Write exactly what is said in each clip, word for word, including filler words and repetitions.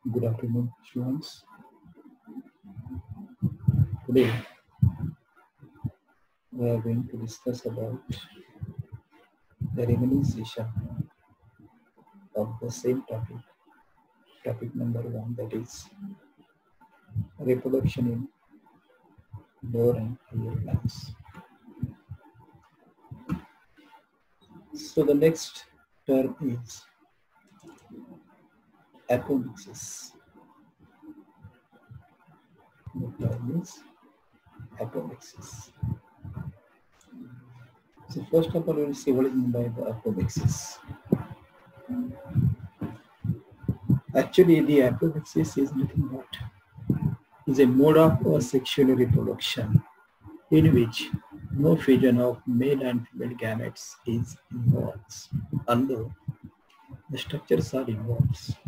Good afternoon, students. Today we are going to discuss about the remaining session of the same topic. Topic number one, that is reproduction in lower and higher plants. So the next term is apomixis. The term is apomixis. So first of all, we will see what is meant by the apomixis. Actually, the apomixis is nothing but is a mode of asexual reproduction in which no fusion of male and female gametes is involved, although the structures are involved.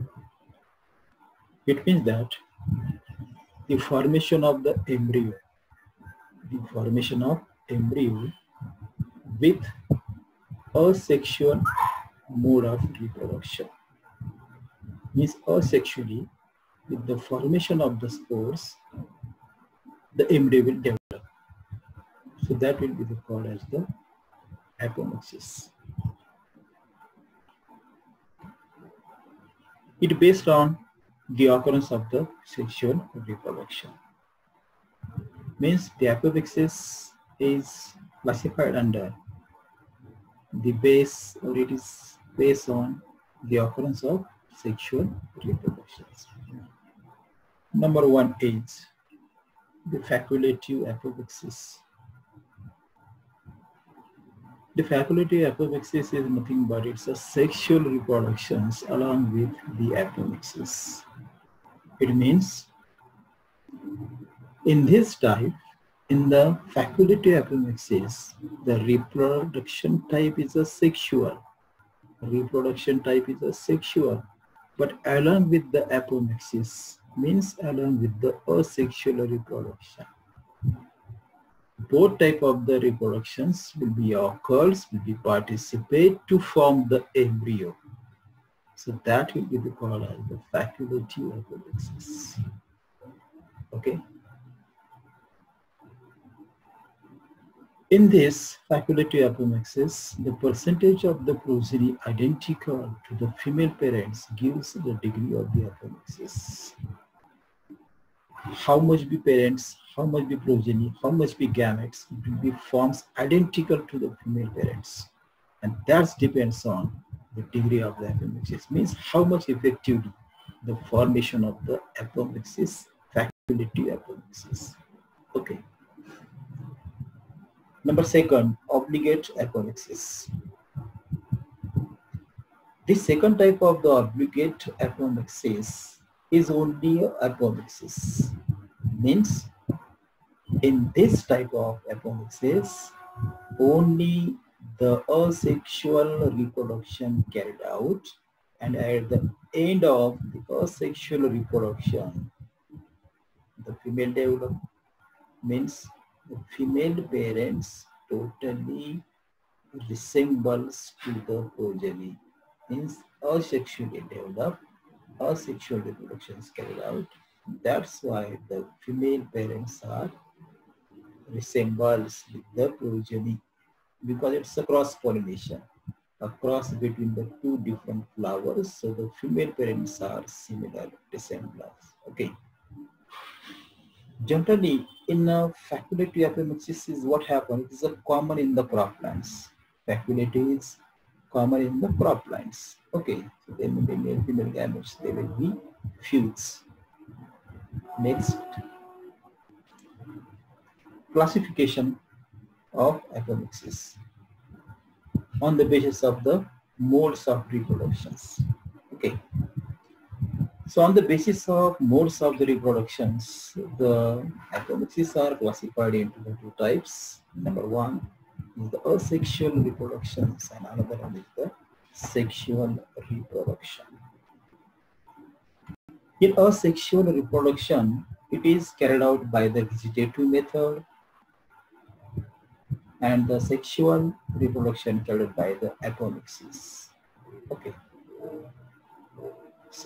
It means that the formation of the embryo, the formation of embryo with asexual mode of reproduction means asexually with the formation of the spores, the embryo will develop. So that will be called as the apomixis. It is based on the occurrence of the sexual reproduction. Means the apomixis is classified under the base, or it is based on the occurrence of sexual reproductions. Number one is the facultative apomixis. The facultative apomixis is nothing but it's a sexual reproductions along with the apomixis. It means in this type, in the facultative apomixis, the reproduction type is a sexual. Reproduction type is a sexual, but along with the apomixis means along with the asexual reproduction. Both type of the reproductions will be occurs, will be participate to form the embryo. So that will be called as the facultative apomixis. Okay. In this facultative apomixis, the percentage of the progeny identical to the female parents gives the degree of the apomixis. How much be parents, how much be progeny, how much be gametes, it will be forms identical to the female parents. And that depends on the degree of the apomixis, means how much effectively the formation of the apomixis, facultative apomixis. Okay. Number second, obligate apomixis. The second type of the obligate apomixis is only apomixis. Means in this type of apomixis, only the asexual reproduction carried out, and at the end of the asexual reproduction, the female develop, means the female parents totally resembles to the progeny, means asexually developed, asexual reproduction is carried out. That's why the female parents are resembles with the progeny, because it's a cross-pollination, a cross between the two different flowers. So the female parents are similar resemblance. Okay. Generally, in a facultative apomixis is what happens. It is a common in the croplands. Facultative is common in the croplands. Okay. So then the male female gametes, they will be fused. Next, classification of apomixis on the basis of the modes of reproductions. Okay. So on the basis of modes of the reproductions, the apomixis are classified into the two types. Number one is the asexual reproductions, and another one is the sexual reproduction. In asexual reproduction, it is carried out by the vegetative method, and the sexual reproduction carried out by the apomixis. Okay. So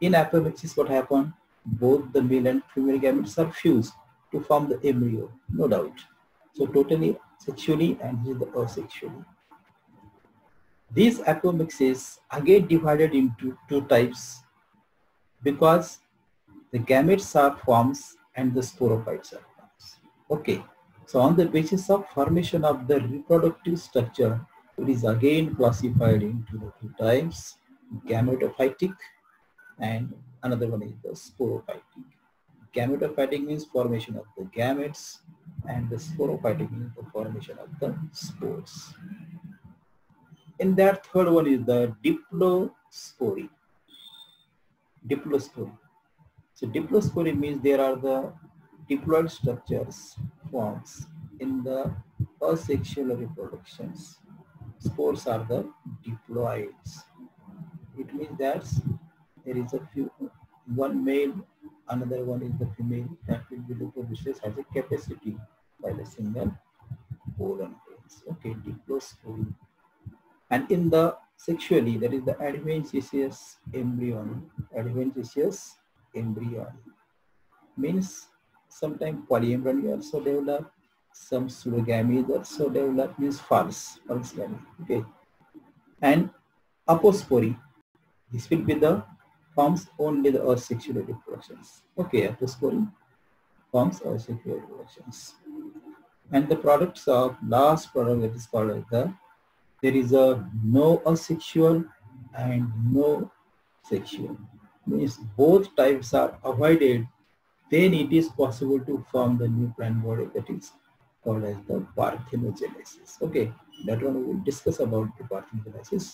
In apomixis, what happened? Both the male and female gametes are fused to form the embryo, no doubt. So totally sexually and this is the asexually. These apomixis again divided into two types because the gametes are forms and the sporophytes are forms. Okay, so on the basis of formation of the reproductive structure, it is again classified into the two types, gametophytic and another one is the sporophytic. Gametophytic means formation of the gametes and the sporophytic means the formation of the spores. In that third one is the diplospory. Diplospory. So diplospory means there are the diploid structures forms in the asexual reproductions. Spores are the diploids. It means that there is a few, one male, another one is the female that will be reproduced as a capacity by the single pollen grains. Okay, diplospory. And in the sexually, that is the adventitious embryony. Adventitious embryony means sometimes polyembryony also develop, some pseudogamy also develop, means false, false gamy. Okay, and apospory. This will be the forms only the asexual reproductions. Okay, apospory forms asexual reproductions. And the products of last product that is called as the, there is a no asexual and no sexual. Means both types are avoided, then it is possible to form the new plant body that is called as the parthenogenesis. Okay, that one we will discuss about the parthenogenesis.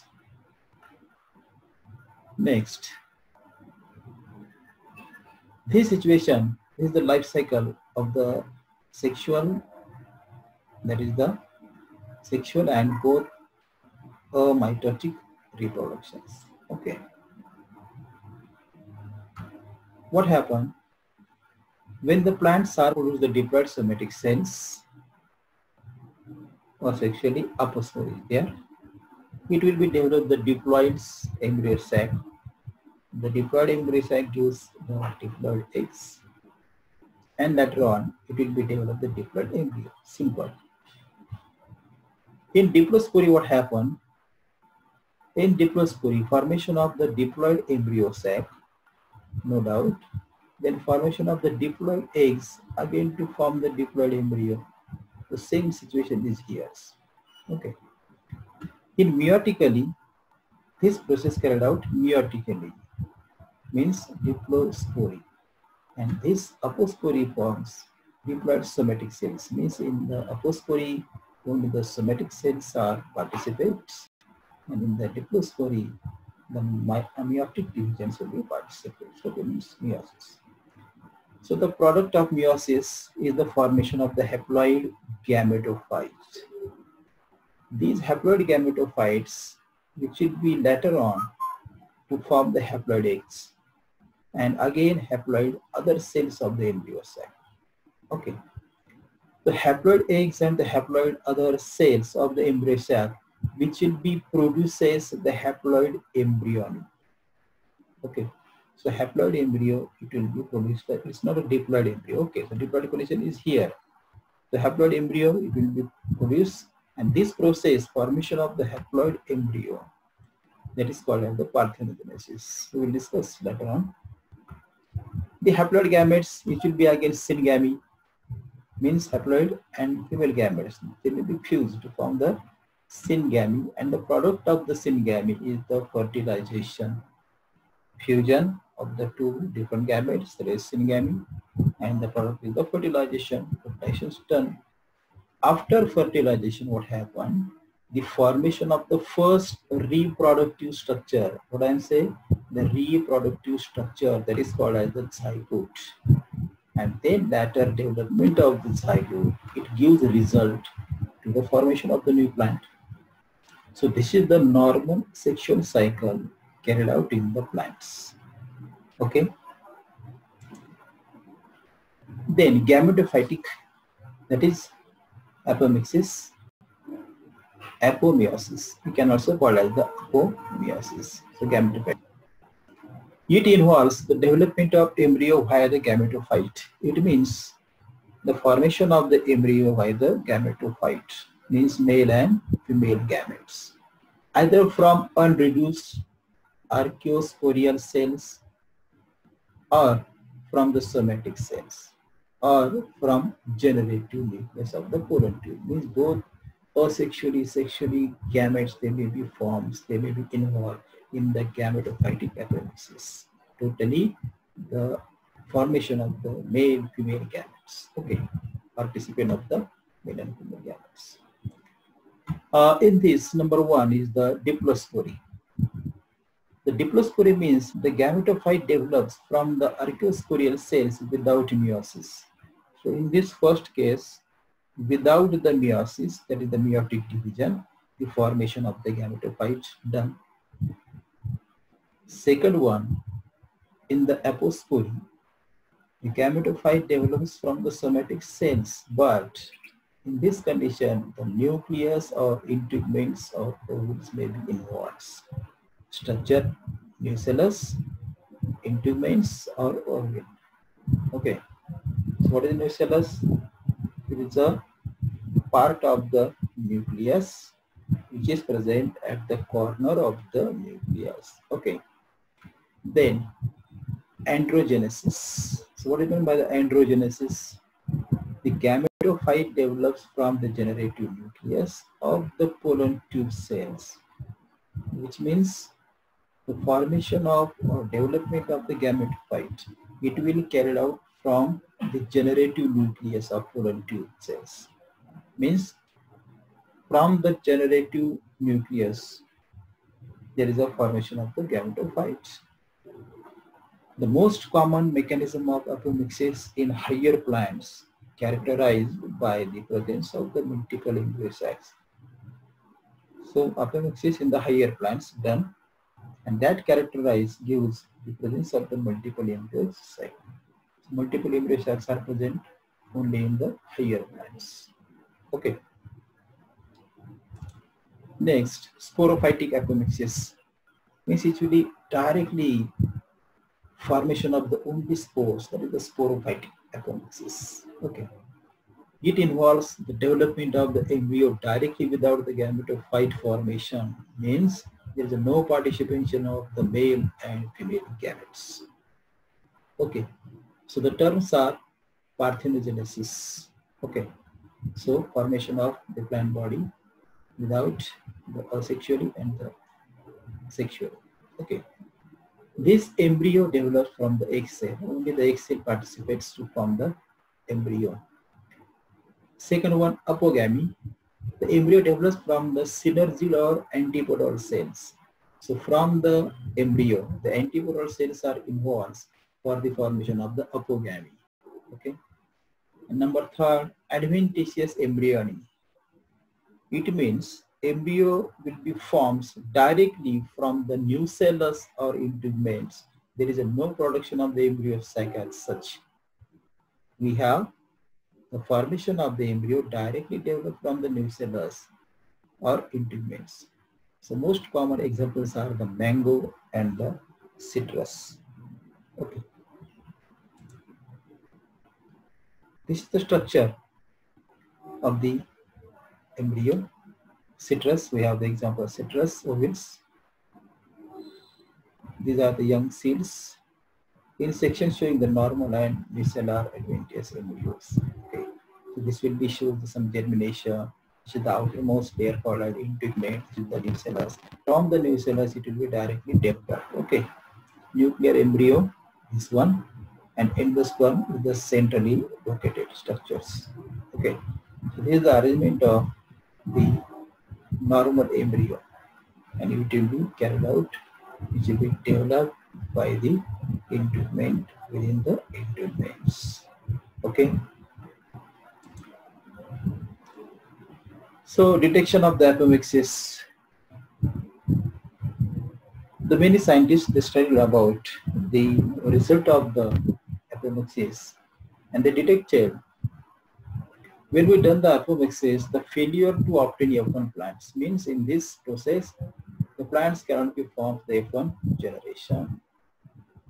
Next, this situation is the life cycle of the sexual, that is the sexual and both amitotic reproductions. Okay. What happened? When the plants are produce the diploid somatic cells or sexually apospory there, it will be developed the diploids embryo sac. The diploid embryo sac gives the diploid eggs, and later on it will be developed the diploid embryo. Simple. In diplospory, what happened? In diplospory, formation of the diploid embryo sac, no doubt. Then formation of the diploid eggs again to form the diploid embryo. The same situation is here. Okay. In meiotically, this process carried out meiotically, means diplospory. And this apospory forms diploid somatic cells, means in the apospory only the somatic cells are participates, and in the diplospory the meiotic divisions will be participates. So it means meiosis. So the product of meiosis is the formation of the haploid gametophytes. These haploid gametophytes, which will be later on to form the haploid eggs, and again haploid other cells of the embryo sac. Okay. The haploid eggs and the haploid other cells of the embryo sac, which will be produces the haploid embryony. Okay. So haploid embryo, it will be produced, it's not a diploid embryo. Okay, so diploid condition is here. The haploid embryo, it will be produced, and this process, formation of the haploid embryo, that is called as the parthenogenesis. We will discuss later on. The haploid gametes, which will be again syngamy, means haploid and female gametes. They will be fused to form the syngamy, and the product of the syngamy is the fertilization, fusion of the two different gametes, that is syngamy, and the product is the fertilization. Fertilization is done. After fertilization, what happened? The formation of the first reproductive structure. What I am saying? The reproductive structure, that is called as the zygote. And then later development of the zygote, it gives a result to the formation of the new plant. So this is the normal sexual cycle carried out in the plants. Okay. Then gametophytic, that is apomixis, apomeiosis. We can also call it as the apomeiosis. So gametophytic. It involves the development of embryo via the gametophyte. It means the formation of the embryo via the gametophyte, means male and female gametes, either from unreduced archaeosporial cells or from the somatic cells or from generative nucleus of the pollen tube. Means both asexually, sexually gametes, they may be forms, they may be involved in the gametophytic apomixis. Totally the formation of the male female gametes. Okay, participant of the male and female gametes. Uh, in this, number one is the diplospory. The diplospory means the gametophyte develops from the archaeosporial cells without meiosis. So in this first case, without the meiosis, that is the meiotic division, the formation of the gametophyte done. Second one, in the apospory, the gametophyte develops from the somatic cells, but in this condition, the nucleus or integuments or ovules may be involved. Structure, nucellus, integuments or ovule. Okay, so what is nucellus? It is a part of the nucleus which is present at the corner of the nucleus. Okay, then androgenesis. So what do you mean by the androgenesis? The gametophyte develops from the generative nucleus of the pollen tube cells, which means the formation of or development of the gametophyte. It will carried out from the generative nucleus of pollen tube cells. Means from the generative nucleus, there is a formation of the gametophyte. The most common mechanism of apomixis in higher plants characterized by the presence of the multiple embryo sacs. So apomixis in the higher plants done, and that characterized gives the presence of the multiple embryo sacs. So multiple embryo sacs are present only in the higher plants. Okay. Next, sporophytic apomixis means it will be directly formation of the only spores, that is the sporophytic apomixis. Okay. It involves the development of the embryo directly without the gametophyte formation, means there is no participation of the male and female gametes. Okay. So the terms are parthenogenesis. Okay. So formation of the plant body without the asexually and the sexually. Okay. This embryo develops from the egg cell. Only the egg cell participates to form the embryo. Second one, apogamy. The embryo develops from the synergyl or antipodal cells. So from the embryo, the antipodal cells are involved for the formation of the apogamy. Okay. And number third, adventitious embryony. It means embryo will be formed directly from the nucellus or integuments. There is a no production of the embryo sac as such. We have the formation of the embryo directly developed from the nucellus or integuments. So most common examples are the mango and the citrus. Okay. This is the structure of the embryo. Citrus, we have the example of citrus ovules. These are the young seeds. In section showing the normal and nucellar adventitious embryos. Okay. So this will be shows some germination, which is the outermost layer called as integument, which is the nucellus. From the nucellus, it will be directly developed. Okay. Nuclear embryo, this one, and endosperm is the centrally located structures. Okay. So this is the arrangement of the normal embryo, and it will be carried out, which will be developed by the integument within the integuments. Okay. So detection of the apomixis. The many scientists they studied about the result of the apomixis, and they detected when we done the apomixis, the failure to obtain F one plants means in this process, the plants cannot be formed the F one generation.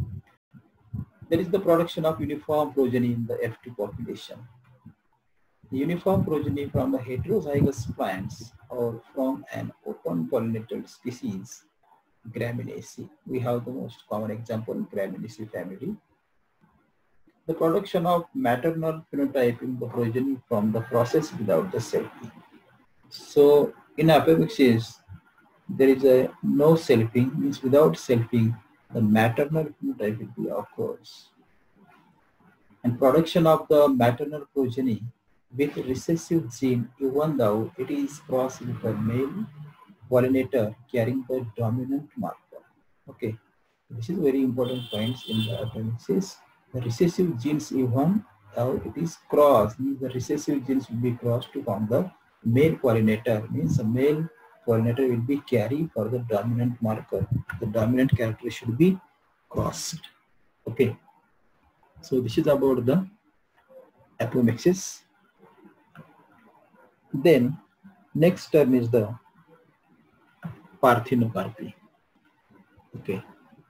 There is the production of uniform progeny in the F two population. The uniform progeny from the heterozygous plants or from an open pollinated species, Gramineaceae. We have the most common example, Gramineaceae family. The production of maternal phenotype in the progeny from the process without the selfing. So in apomixis, there is a no selfing, means without selfing, the maternal phenotype will be occurs. And production of the maternal progeny with recessive gene, even though it is crossed with a male pollinator carrying the dominant marker. Okay, this is very important points in the apomixis. The recessive genes, even though it is crossed, means the recessive genes will be crossed to form the male pollinator, means the male pollinator will be carried for the dominant marker. The dominant character should be crossed. Okay, so this is about the apomixis. Then next term is the parthenocarpy. Okay,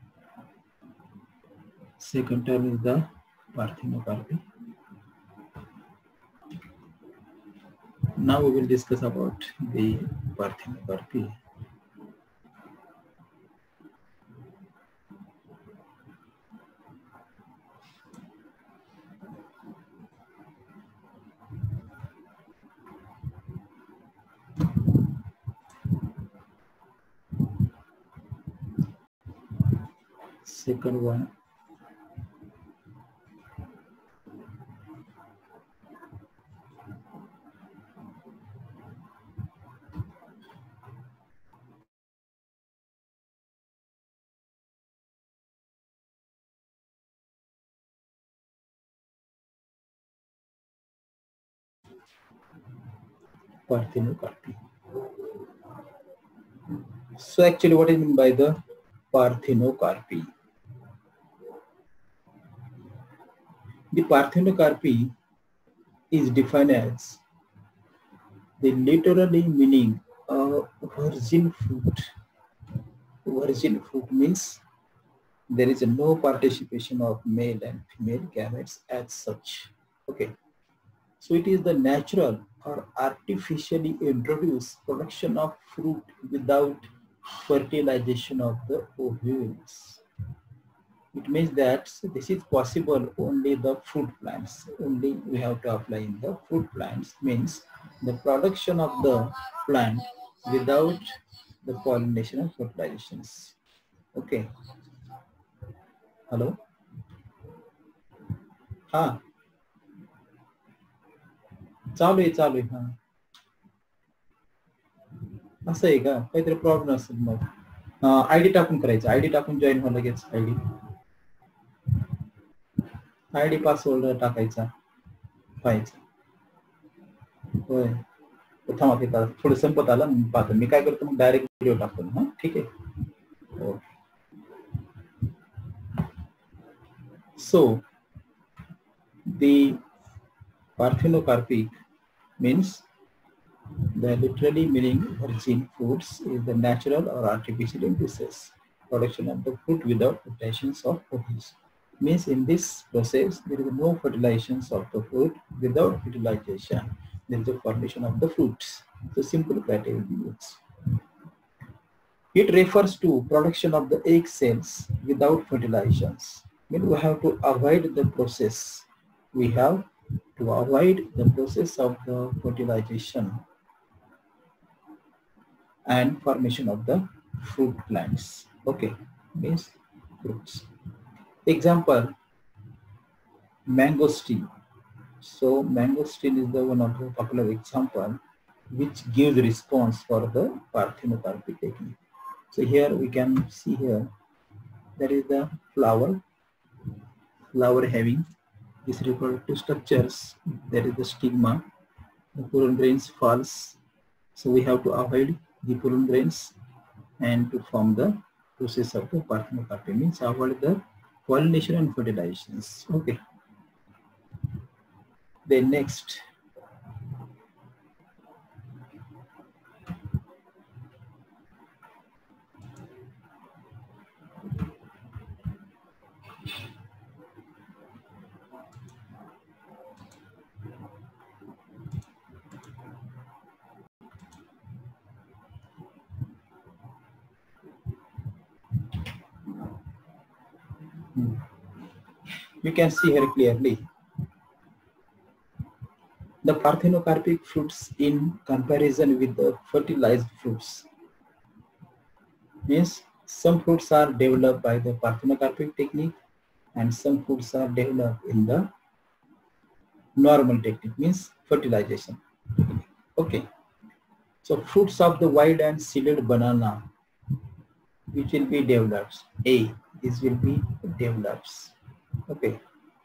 second term is the parthenocarpy. Now we will discuss about the parthenocarpy. Second one, parthenocarpy. So actually what is meant by the parthenocarpy? The parthenocarpy is defined as the literally meaning a virgin fruit. Virgin fruit means there is no participation of male and female gametes as such. Okay, so it is the natural or artificially introduced production of fruit without fertilization of the ovules. It means that this is possible only the fruit plants. Only we have to apply in the fruit plants, means the production of the plant without the pollination and fertilizations. Okay. Hello? हाँ चालू आहे चालू आहे हाँ असं आहे का काहीतरी प्रॉब्लेम असेल मग आयडी टाकून करायचं आयडी टाकून जॉईन व्हा लगेच आयडी आयडी पासवर्ड टाकायचा पाहायचा होय थांबा ते थोडं संपत आलं मी पाहतो मी काय करतो मग डायरेक्ट व्हिडिओ टाकतो हां ठीक आहे okay so the parthenocarpic means the literally meaning virgin fruits is the natural or artificial increases production of the fruit without fertilizations of ovules. Means in this process there is no fertilizations of the fruit. Without fertilization there is a formation of the fruits. So simple criteria will be used. It refers to production of the egg cells without fertilizations. Means we have to avoid the process. We have to avoid the process of the fertilization and formation of the fruit plants. Okay, means fruits. Example, mangosteen. So mangosteen is the one of the popular example which gives response for the parthenocarpy technique. So here we can see here that is the flower, flower having these reproductive structures. There is the stigma, the pollen grains falls. So we have to avoid the pollen grains and to form the process of the parthenocarpy, means avoid the pollination and fertilizations. Okay. Then next, You can see here clearly the parthenocarpic fruits in comparison with the fertilized fruits. Means some fruits are developed by the parthenocarpic technique and some fruits are developed in the normal technique, means fertilization technique. Okay. So fruits of the wild and seeded banana, which will be developed. A, this will be develops. Okay.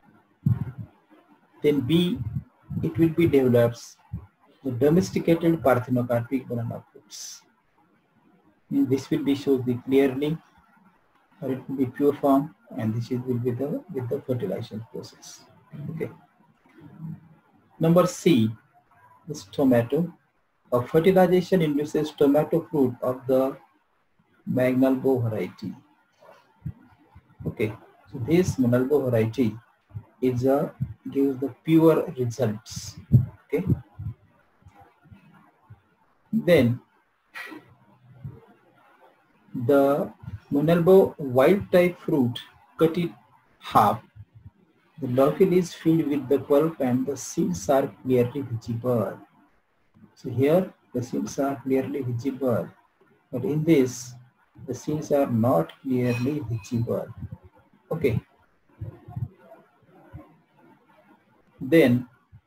Then B, it will be develops the domesticated parthenocarpic banana fruits. And this will be shows the clearly, or it will be pure form, and this is will be the with the fertilization process. Okay. Number C is tomato. A fertilization induces tomato fruit of the Magnalbo variety. Okay, so this Magnalbo variety is a gives the pure results. Okay. Then the Magnalbo wild type fruit, cut it half. The local is filled with the pulp and the seeds are clearly visible. So here the seeds are clearly visible, but in this the seeds are not clearly visible. Okay. Then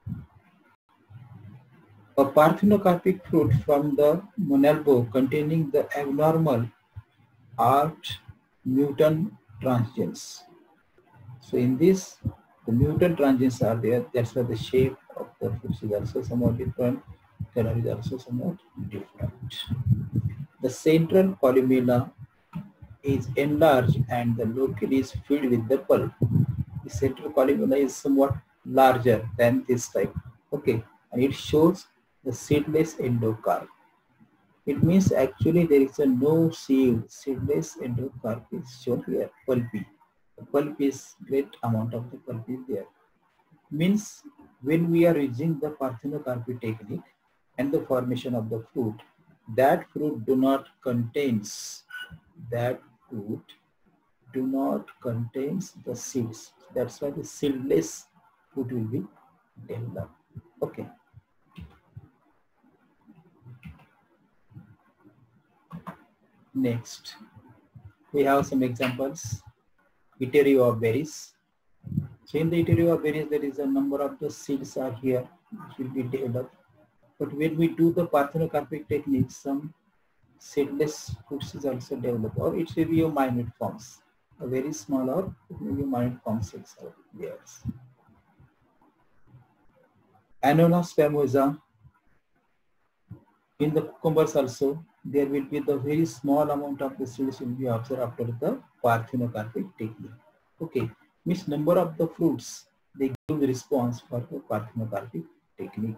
a parthenocarpic fruit from the Magnalbo containing the abnormal arched mutant transgenes. So in this the mutant transgenes are there. That's why the shape of the fruit is also somewhat different. Color is also somewhat different. The central columella is enlarged and the local is filled with the pulp. The central columella is somewhat larger than this type. Okay, and it shows the seedless endocarp. It means actually there is a no seed. Seedless endocarp is shown here. Pulpy. The pulp is great amount of the pulp is there. Means when we are using the parthenocarpy technique and the formation of the fruit, that fruit do not contains that fruit do not contains the seeds. That's why the seedless fruit will be developed. Okay. Next, we have some examples. Iterio of berries. So in the iterio of berries, there is a number of the seeds are here which will be developed. But when we do the parthenocarpic technique, some seedless fruits is also developed, or it will be a minute forms, a very small or it will be minute form seeds are there. Annona squamosa. In the cucumbers also, there will be the very small amount of the seeds will be observed after the parthenocarpic technique. Okay, means number of the fruits they give the response for the parthenocarpic technique.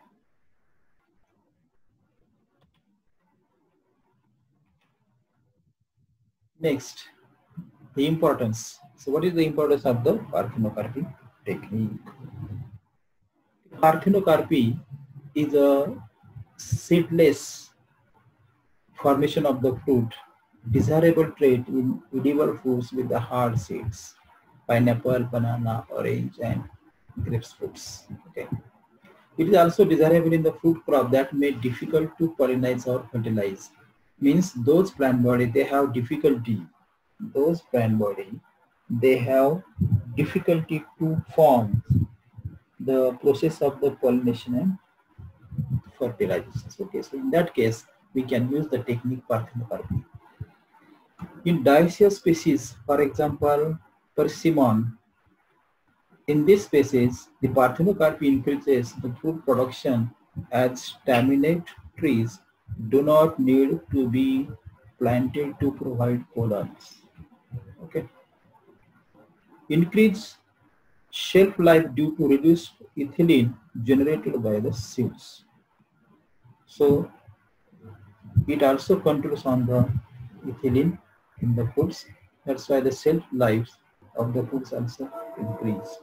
Next, the importance. So what is the importance of the parthenocarpy technique? Parthenocarpy is a seedless formation of the fruit, desirable trait in edible fruits with the hard seeds, pineapple, banana, orange, and grapes fruits. Okay. It is also desirable in the fruit crop that may be difficult to pollinize or fertilize. Means those plant body they have difficulty. Those plant body they have difficulty to form the process of the pollination and fertilization. Okay, so in that case, we can use the technique parthenocarpy. In dioecious species, for example, persimmon, in this species, the parthenocarpy increases the fruit production as staminate trees do not need to be planted to provide colons. Okay. Increase shelf life due to reduced ethylene generated by the seeds. So it also controls on the ethylene in the foods. That's why the shelf lives of the foods also increase.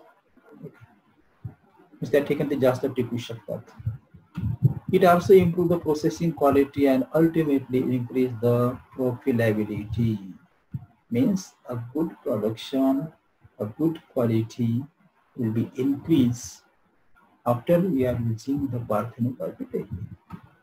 Is that taken the just टिपू शकतात. It also improves the processing quality and ultimately increase the profitability. means a good production, a good quality will be increased after we are using the parthenocarpy technique.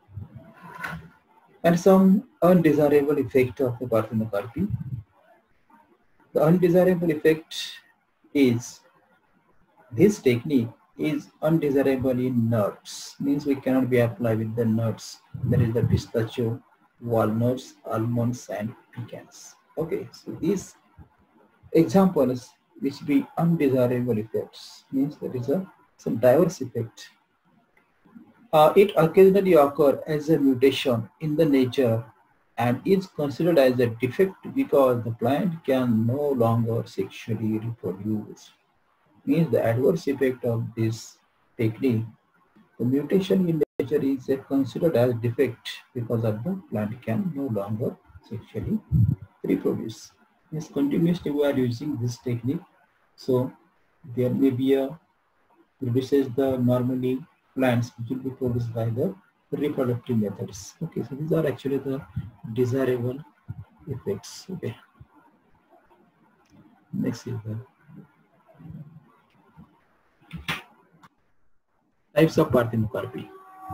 And some undesirable effect of the parthenocarpy. The undesirable effect is this technique is undesirable in nuts, means we cannot be applied with the nuts. That is the pistachio, walnuts, almonds, and pecans. Okay, so these examples which be undesirable effects means there is a some diverse effect. Uh, it occasionally occurs as a mutation in the nature and is considered as a defect because the plant can no longer sexually reproduce. Means the adverse effect of this technique, the mutation in nature is considered as defect because of the plant can no longer sexually reproduce. Means continuously we are using this technique, so there may be a produces the normally plants which will be produced by the reproductive methods. Okay, so these are actually the desirable effects. Okay, next is the types of parthenocarpy.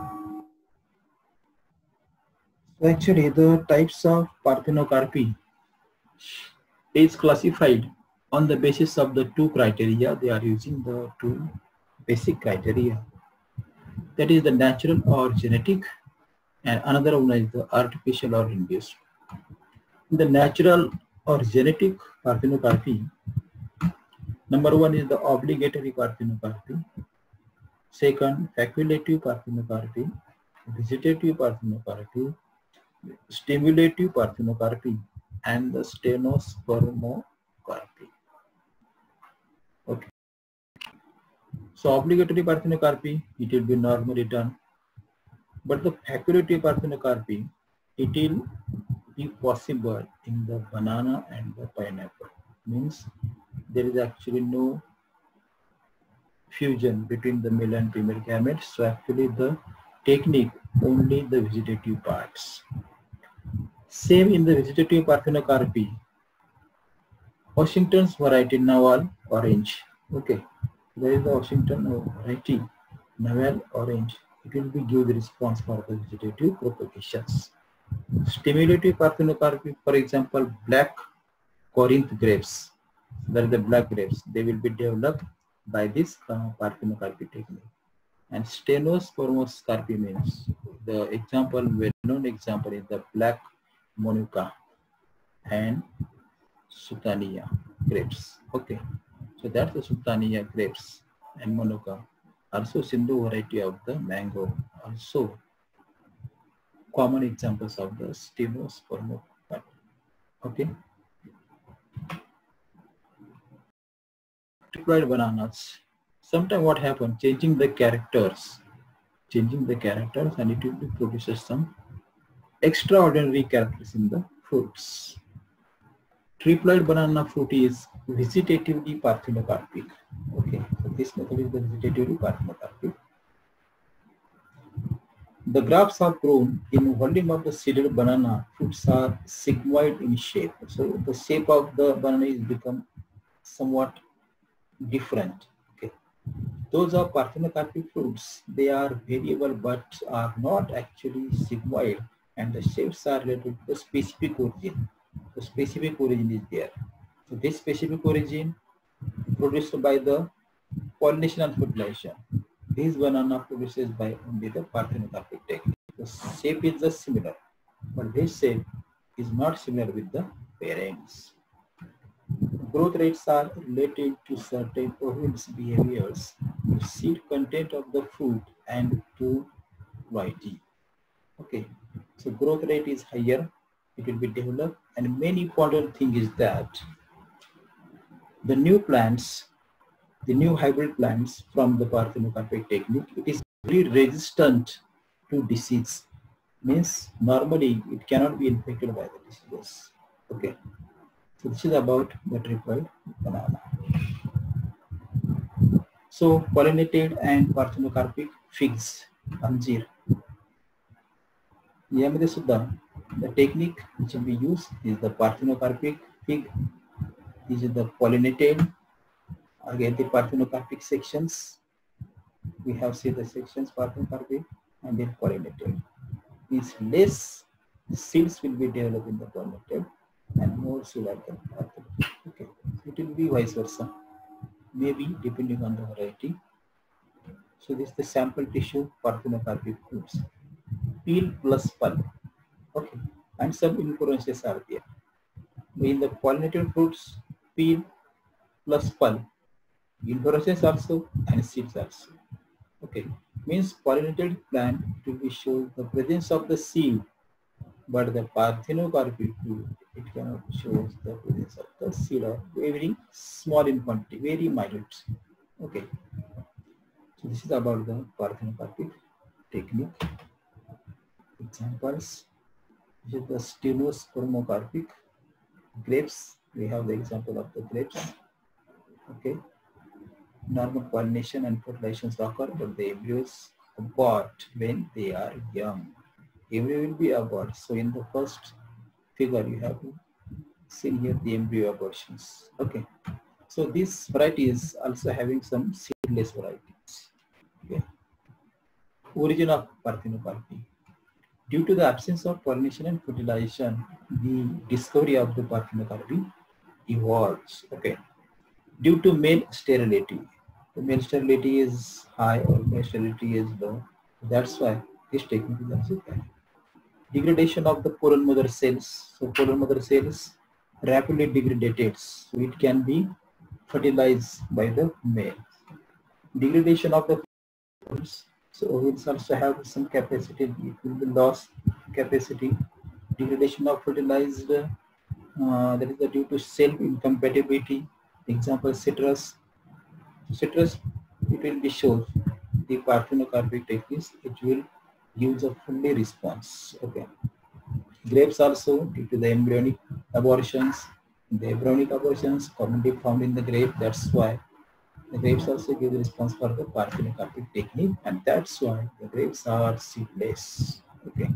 So actually the types of parthenocarpy is classified on the basis of the two criteria. They are using the two basic criteria. That is the natural or genetic, and another one is the artificial or induced. The natural or genetic parthenocarpy, number one is the obligatory parthenocarpy, second facultative parthenocarpy, vegetative parthenocarpy, stimulative parthenocarpy, and the stenospermocarpy. Okay. So obligatory parthenocarpy, it will be normally done, but the facultative parthenocarpy, it will be possible in the banana and the pineapple. Means there is actually no fusion between the male and female gametes. So actually the technique only the vegetative parts. Same in the vegetative parthenocarpy. Washington's variety Naval orange. Okay, there is the Washington variety Naval orange. It will be give the response for the vegetative propagations. Stimulative parthenocarpy, for example, black Corinth grapes. That is the black grapes. They will be developed by this uh, parthenocarpy technique. And stenospermocarpy means the example, well-known example is the black Monuca and Sultania grapes. Okay, so that's the Sultania grapes and Monuca. Also Sindhu variety of the mango. Also common examples of the stenospermocarpy. Okay. Triploid bananas. Sometimes what happens, changing the characters, changing the characters, and it will be produces some extraordinary characters in the fruits. Triploid banana fruit is vegetatively parthenocarpic. Okay, so this method is the vegetatively parthenocarpic. The grafts are grown in volume of the seeded banana. Fruits are sigmoid in shape. So the shape of the banana is become somewhat different. Okay, those are parthenocarpic fruits. They are variable but are not actually sigmoid, and the shapes are related to the specific origin. The specific origin is there. So this specific origin produced by the pollination and fertilization. This banana produces by only the parthenocarpic technique. The shape is just similar, but this shape is not similar with the parents. Growth rates are related to certain ovids behaviors, to seed content of the fruit, and to Y T. Okay, so growth rate is higher, it will be developed, and main important thing is that the new plants, the new hybrid plants from the parthenocarpic technique, it is very resistant to disease. Means normally it cannot be infected by the diseases. Okay. So this is about the triploid banana. So pollinated and parthenocarpic figs, anjir. यामध्ये सुद्धा the technique which will be used is the parthenocarpic fig. These are the pollinated. Again, the parthenocarpic sections. We have seen the sections parthenocarpic and then pollinated. These less seeds will be developed in the pollinated and more seed at the parthenocarpic. Okay, it will be vice versa, maybe depending on the variety. So this is the sample tissue parthenocarpic fruits. Peel plus pulp. Okay, and some inflorescences are there. In the pollinated fruits, peel plus pulp. Inflorescence also and seeds also. Okay, means pollinated plant it will be show the presence of the seed, but the parthenocarpic fruit it cannot show the presence of the seed or very small in quantity, very minute. Okay, so this is about the parthenocarpic technique. Examples. This is the stenospermocarpic grapes. We have the example of the grapes. Okay. Normal pollination and fertilization occur, but the embryos abort when they are young. Embryo will be abort. So in the first figure, you have seen here the embryo abortions. Okay. So this variety is also having some seedless varieties. Okay. Origin of parthenocarpy. Due to the absence of pollination and fertilization, the discovery of the parthenocarpy evolves. Okay. Due to male sterility, the male sterility is high or male sterility is low. That's why this technique is also carried. Degradation of the pollen mother cells. So pollen mother cells rapidly degradates, so it can be fertilized by the male. Degradation of the ovules. So ovules also have some capacity. It will be lost capacity. Degradation of fertilized. Uh, that is due to cell incompatibility. Example, citrus. Citrus, it will be shown the parthenocarpic techniques. It will use a fully response. Okay. Grapes also due to the embryonic abortions. The embryonic abortions commonly found in the grape. That's why the grapes also give the response for the parthenocarpic technique, and that's why the grapes are seedless. Okay.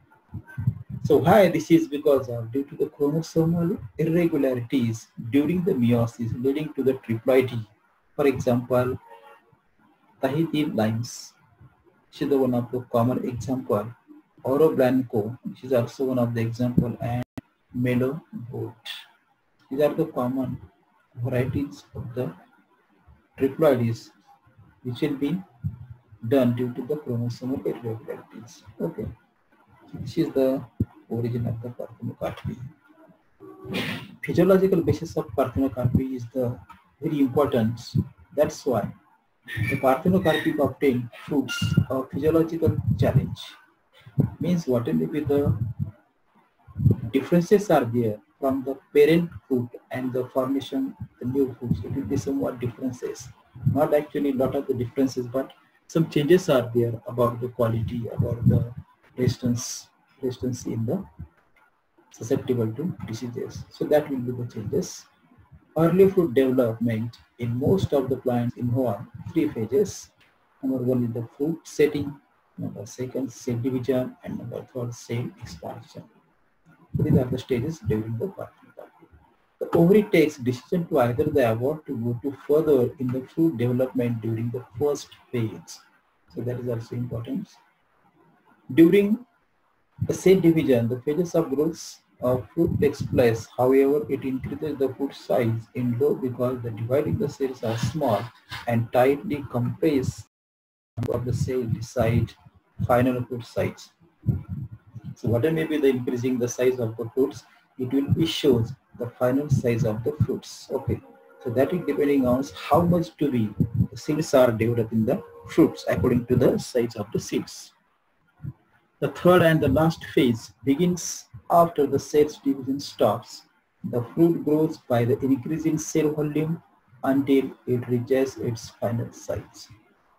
So why this is because of due to the chromosomal irregularities during the meiosis leading to the triploidy. For example, Tahiti limes. This is the one of the common example. Oro Blanco, which is also one of the example, and Melo goat. These are the common varieties of the triploides which will be done due to the chromosomal irregularities. Okay. This is the origin of the parthenocarpy. Physiological basis of parthenocarpy is the very important. That's why the parthenocarpic obtained fruits a physiological challenge. Means whatever be the differences are there from the parent fruit and the formation of the new fruits, it will be somewhat differences. Not actually a lot of the differences, but some changes are there about the quality, about the resistance, resistance in the susceptible to diseases. So that will be the changes. Early fruit development in most of the plants involve three phases. Number one is the fruit setting, number second cell division, and number third cell expansion. These are the stages during the parthenocarpy. The ovary takes decision to either the abort to go to further in the fruit development during the first phase. So that is also important. During the cell division, the phases of growth of fruit takes place. However, it increases the fruit size in low because the dividing the cells are small and tightly compressed of the cell decide final fruit size. So whatever may be the increasing the size of the fruits, it will be shows the final size of the fruits. Okay, so that is depending on how much to be the seeds are developed in the fruits according to the size of the seeds. The third and the last phase begins after the cell division stops. The fruit grows by the increasing cell volume until it reaches its final size.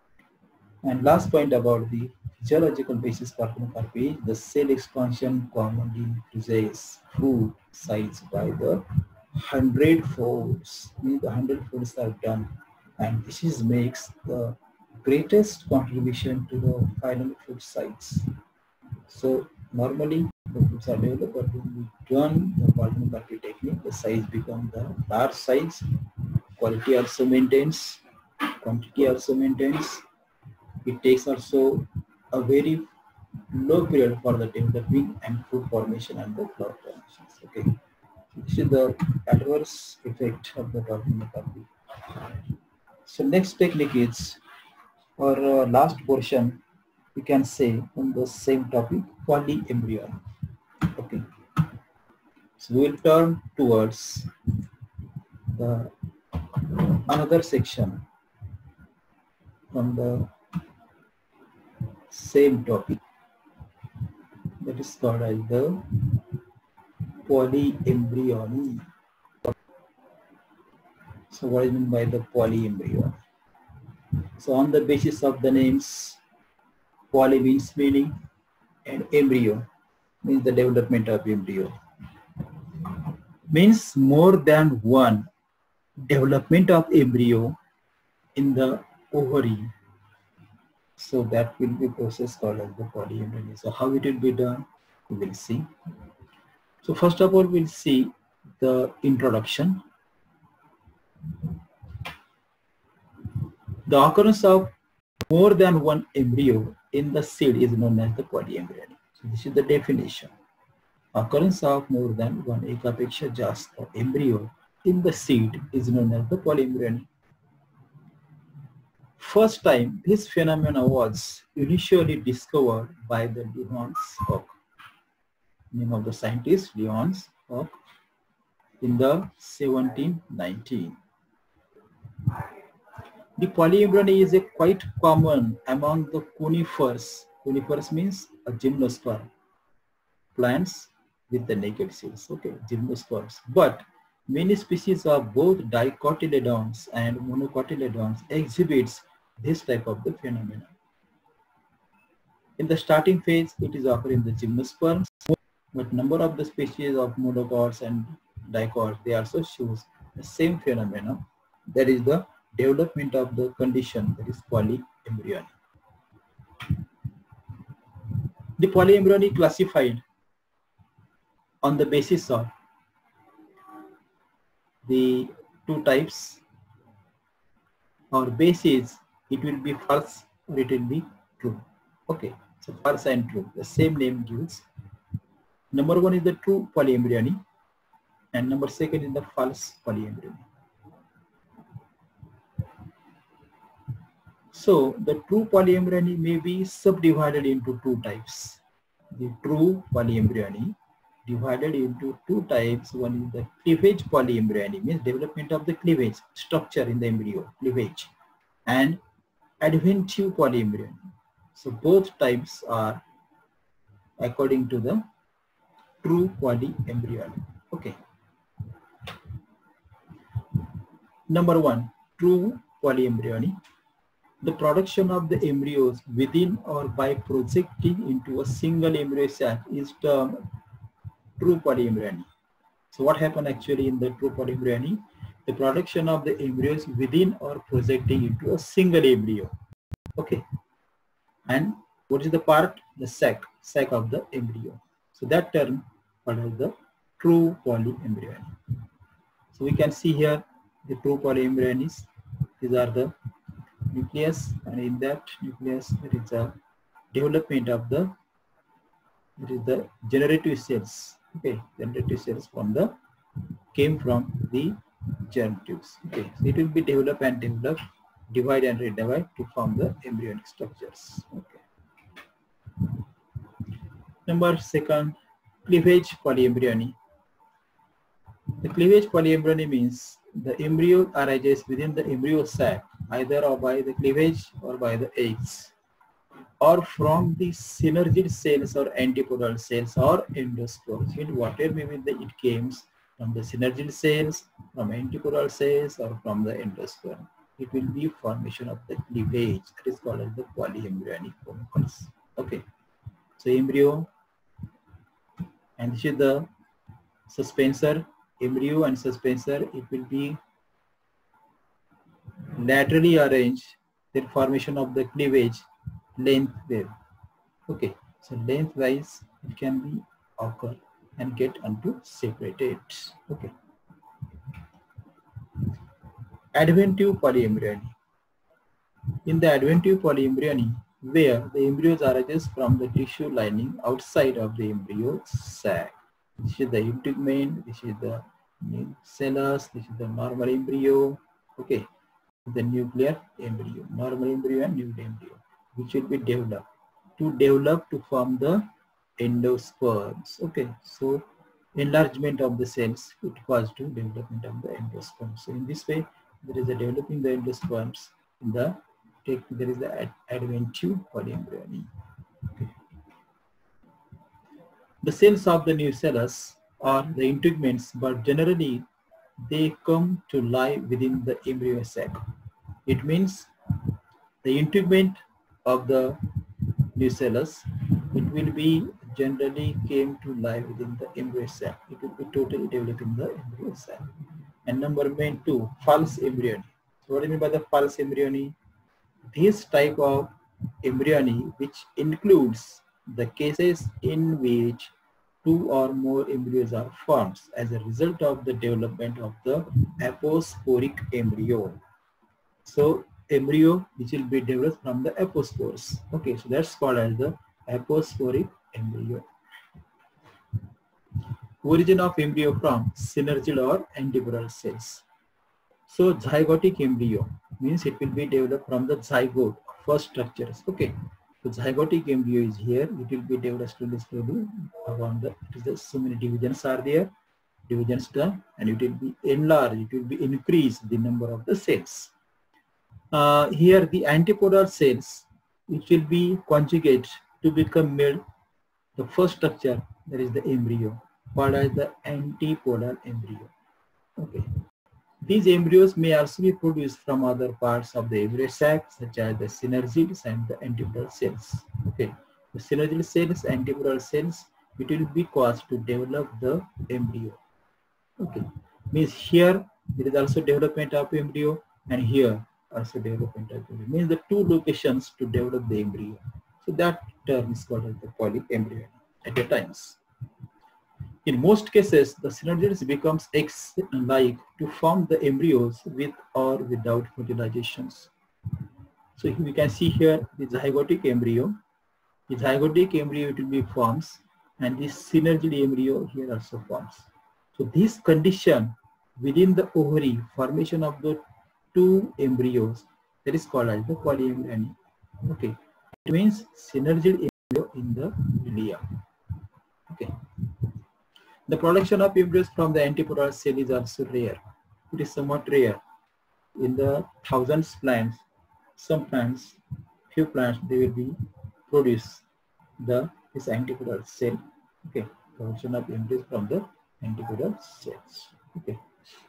And last point about the physiological basis parthenocarpy, the cell expansion commonly increases fruit size by the hundred folds. Means the hundred folds are done, and this is makes the greatest contribution to the final fruit size. So normally The fruits are developed, but when we run the Barton-Berkeley technique, the size becomes the large size, quality also maintains, quantity also maintains. It takes also a very low period for the developing and fruit formation and the flower formations. Okay, so this is the adverse effect of the Barton-Berkeley. So next technique is, or uh, last portion, we can say on the same topic, polyembryony. Okay, so we will turn towards the another section from the same topic, that is called as the polyembryony. So what is meant by the polyembryony? So on the basis of the names, poly means many and embryo means the development of embryo. Means more than one development of embryo in the ovary. So that will be process called as the polyembryony. So how it will be done, we will see. So first of all, we'll see the introduction. The occurrence of more than one embryo in the seed is known as the polyembryony. So this is the definition. Occurrence of more than one ekapeksha jasta embryo in the seed is known as the polyembryony. First time this phenomenon was initially discovered by the Leonce Hoek, name of the scientist Leonce Hoek, in the seventeen nineteen. The polyembryony is a quite common among the conifers. Conifers means a gymnosperm, plants with the naked cells. Okay, gymnosperms. But many species of both dicotyledons and monocotyledons exhibits this type of the phenomenon. In the starting phase, it is occurring in the gymnosperms, but number of the species of monocots and dicots, they also shows the same phenomenon. That is the development of the condition, that is polyembryony. The polyembryony classified on the basis of the two types or basis, it will be false or it will be true. Okay, so false and true, the same name gives. Number one is the true polyembryony and number second is the false polyembryony. So the true polyembryony may be subdivided into two types. The true polyembryony divided into two types. One is the cleavage polyembryony, means development of the cleavage structure in the embryo, cleavage, and adventive polyembryony. So both types are according to the true polyembryony. Okay. Number one, true polyembryony. The production of the embryos within or by projecting into a single embryo sac is termed true polyembryony. So what happened actually in the true polyembryony? The production of the embryos within or projecting into a single embryo. Okay. And what is the part? The sac, sac of the embryo. So that term called as the true polyembryony. So we can see here the true polyembryonies. These are the nucleus, and in that nucleus there is a development of the, there is the generative cells. Okay, generative cells from the came from the germ tubes. Okay, so it will be developed and developed, divide and redivide to form the embryonic structures. Okay. Number second, cleavage polyembryony. The cleavage polyembryony means the embryo arises within the embryo sac either or by the cleavage or by the eggs, or from the synergid cells or antipodal cells or endospores. In whatever maybe the, it came from the synergid cells, from antipodal cells, or from the endospore. It will be formation of the cleavage, that is called as the polyembryonic follicles. Okay, so embryo, and this is the suspensor, embryo and suspensor. It will be laterally arranged, the formation of the cleavage length wave. Okay, so lengthwise it can be occur and get unto separated. Okay. Adventive polyembryony. In the adventive polyembryony, where the embryos arises from the tissue lining outside of the embryo sac. This is the integument, this is the nucellus, this is the normal embryo. Okay, the nuclear embryo, normal embryo and nuclear embryo, which will be developed to develop to form the endosperms. Okay, so enlargement of the cells, it was to development of the endosperms. So in this way, there is a developing the endosperms in the there is the ad adventive polyembryony. Okay. The cells of the nucellus are the integuments, but generally they come to lie within the embryo sac. It means the integument of the nucellus, it will be generally came to lie within the embryo sac. It will be totally developing the embryo sac. And number main two, false embryony. So what do you mean by the false embryony? This type of embryony, which includes the cases in which two or more embryos are formed as a result of the development of the aposporic embryo. So embryo which will be developed from the apospores. Okay, so that's called as the aposporic embryo. Origin of embryo from synergid or antiporal cells. So zygotic embryo means it will be developed from the zygote, first structures. Okay, so zygotic embryo is here. It will be developed slowly, slowly around the. It is the, so many divisions are there, divisions done, and it will be enlarged. It will be increase the number of the cells. Uh, here the antipodal cells, which will be conjugate to become made the first structure, that is the embryo, called as the antipodal embryo. Okay. These embryos may also be produced from other parts of the embryo sac, such as the synergids and the antipodal cells. Okay, the synergid cells, antipodal cells, it will be caused to develop the embryo. Okay, means here there is also development of embryo, and here also development of embryo. Means the two locations to develop the embryo. So that term is called as the polyembryo at a times. In most cases, the synergids becomes eggs-like to form the embryos with or without fertilizations. So we can see here the zygotic embryo. The zygotic embryo it will be forms, and this synergid embryo here also forms. So this condition within the ovary, formation of the two embryos, that is called as the polyembryony. Okay, it means synergid embryo in the ilia. Okay. The production of embryos from the antipodal cell is also rare. It is somewhat rare. In the thousands plants, some plants, few plants, they will be produce the this antipodal cell. Okay, production of embryos from the antipodal cells. Okay.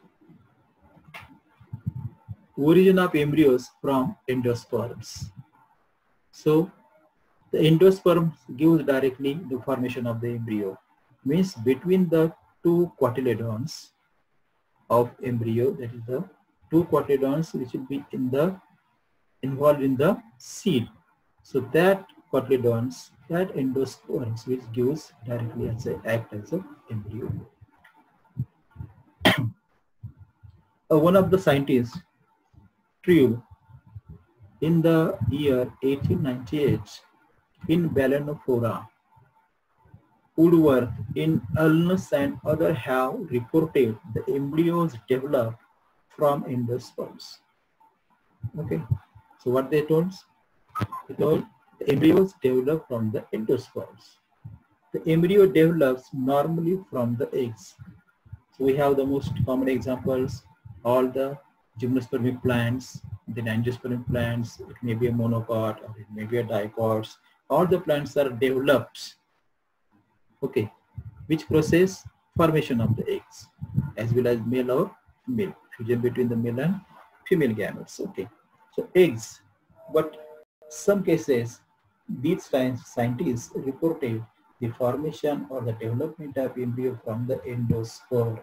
Origin of embryos from endosperms. So the endosperm gives directly the formation of the embryo. Means between the two cotyledons of embryo, that is the two cotyledons which will be in the involved in the seed. So that cotyledons, that endosperms, which gives directly as a act as a embryo. uh, one of the scientists, Trieu, in the year eighteen ninety-eight, in Balanophora, Woodworth, in Ulmus and others have reported the embryos developed from endosperms. Okay, so what they told? They told the embryos develop from the endosperms. The embryo develops normally from the eggs. So we have the most common examples, all the gymnospermic plants, the angiospermic plants, it may be a monocot or it may be a dicot. All the plants are developed. Okay, which process? Formation of the eggs, as well as male or female, fusion between the male and female gametes. Okay, so eggs, but some cases these scientists reported the formation or the development of embryo from the endosperm.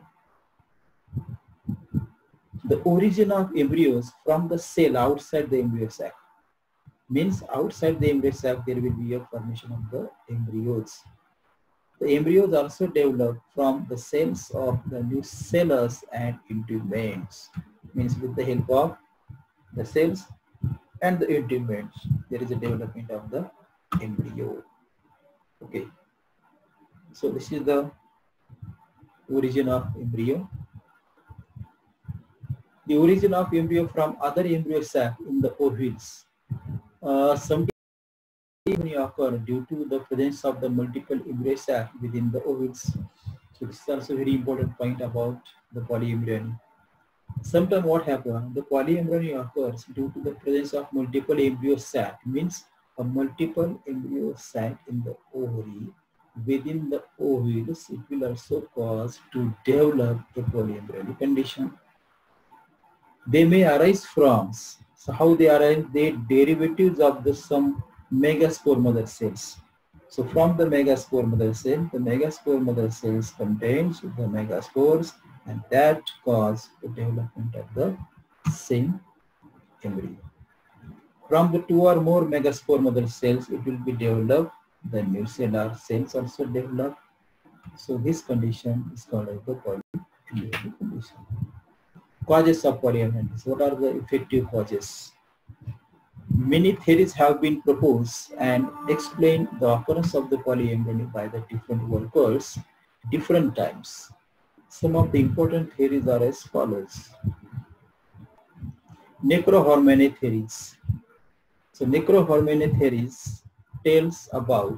The origin of embryos from the cell outside the embryo sac. Means outside the embryo sac there will be a formation of the embryos. The embryos also develop from the cells of the nucellus and intimates. Means with the help of the cells and the intimates, there is a development of the embryo. Okay. So this is the origin of embryo. The origin of embryo from other embryo sac in the ovules. Uh, some may occur due to the presence of the multiple embryo sac within the ovules. So this is also a very important point about the polyembryony. Sometimes what happens, the polyembryony occurs due to the presence of multiple embryo sac, means a multiple embryo sac in the ovary. Within the ovules, it will also cause to develop a polyembryonic condition. They may arise from, so how they arise, they derivatives of the some megaspore mother cells. So from the megaspore mother cell, the megaspore mother cells contains the megaspores, and that cause the development of the same embryo. From the two or more megaspore mother cells, it will be developed. The nucellar cells also develop. So this condition is called as the polyembryonic condition. Causes of polyembryony. What are the effective causes? Many theories have been proposed and explain the occurrence of the polyembryony by the different workers different times. Some of the important theories are as follows. Necrohormone theories. So necrohormone theories tells about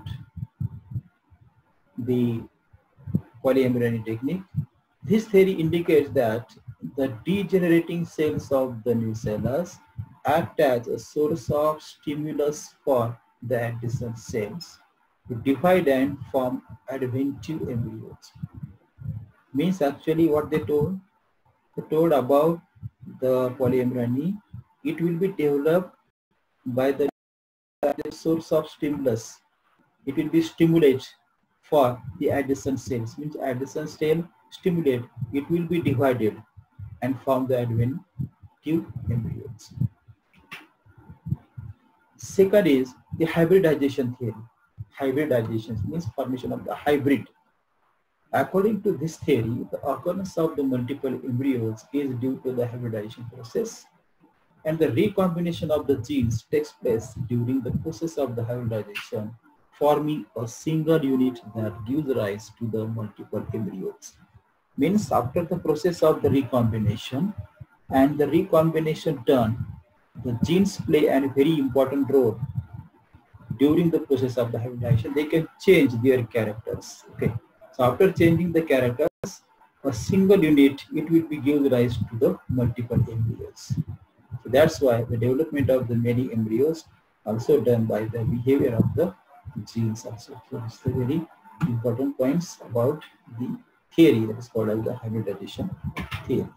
the polyembryony technique. This theory indicates that the degenerating cells of the nucellus act as a source of stimulus for the adjacent cells to divide and form adventive embryos. Means actually what they told, they told about the polyembryony, it will be developed by the source of stimulus. It will be stimulated for the adjacent cells. Means adjacent cell stimulate, it will be divided and form the adventive embryos. Second is the hybridization theory. Hybridization means formation of the hybrid. According to this theory, the occurrence of the multiple embryos is due to the hybridization process, and the recombination of the genes takes place during the process of the hybridization, forming a single unit that gives rise to the multiple embryos. Means after the process of the recombination and the recombination done, the genes play a very important role during the process of the hybridization. They can change their characters. Okay. So after changing the characters, a single unit, it will be give rise to the multiple embryos. So that's why the development of the many embryos also done by the behavior of the genes also. So this is the very important points about the theory that is called as the hybridization theory.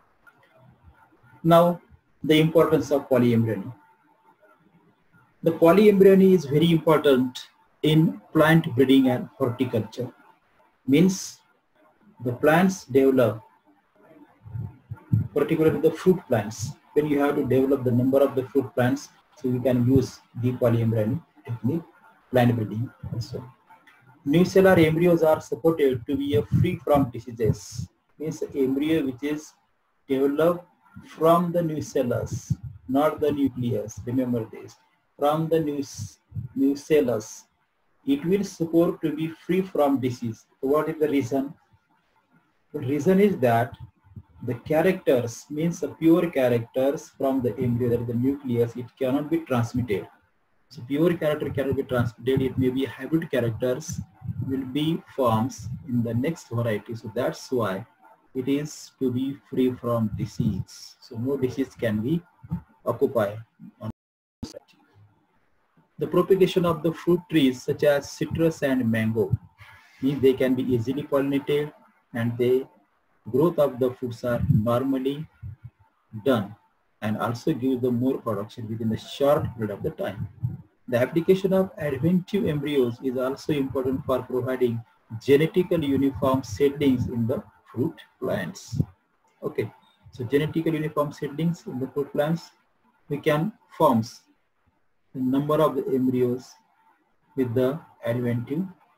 Now, the importance of polyembryony. The polyembryony is very important in plant breeding and horticulture. Means the plants develop, particularly the fruit plants. When you have to develop the number of the fruit plants, so you can use the polyembryony technique, plant breeding also. Nucellar embryos are supported to be free from diseases. Means the embryo which is developed from the nucellus, not the nucleus. Remember this. From the nucellus, it will support to be free from disease. So what is the reason? The reason is that the characters, means the pure characters from the embryo, that is the nucleus, it cannot be transmitted. So pure character cannot be transmitted. It may be hybrid characters will be forms in the next variety. So that's why it is to be free from disease. So no disease can be occupied on society. The propagation of the fruit trees such as citrus and mango means they can be easily pollinated, and the growth of the fruits are normally done and also give the more production within a short period of the time. The application of adventive embryos is also important for providing genetically uniform seedlings in the fruit plants. Okay, so genetically uniform seedlings in the fruit plants, we can form the number of the embryos with the adventive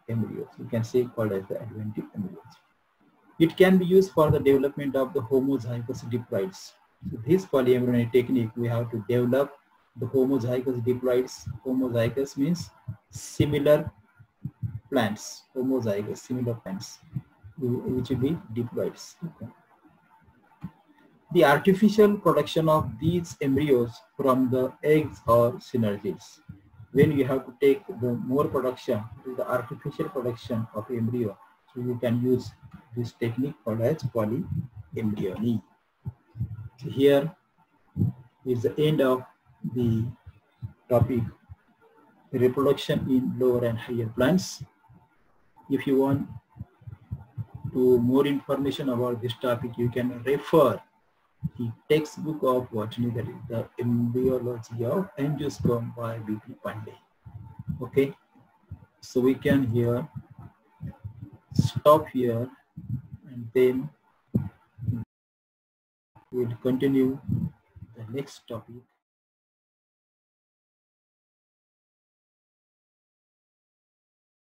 embryos. You can say called as the adventine embryos. It can be used for the development of the homozygous diploids. So this polyembryonic technique, we have to develop the homozygous diploids. Homozygous means similar plants. Homozygous, similar plants, which will be diploids. Okay. The artificial production of these embryos from the eggs or synergies. When you have to take the more production, the artificial production of embryo, so you can use this technique called as polyembryony. So here is the end of the topic, reproduction in lower and higher plants. If you want to more information about this topic, you can refer the textbook of botany, that is the Embryology of Angiosperm by B P Pandey. Okay, so we can here stop here and then we'll continue the next topic.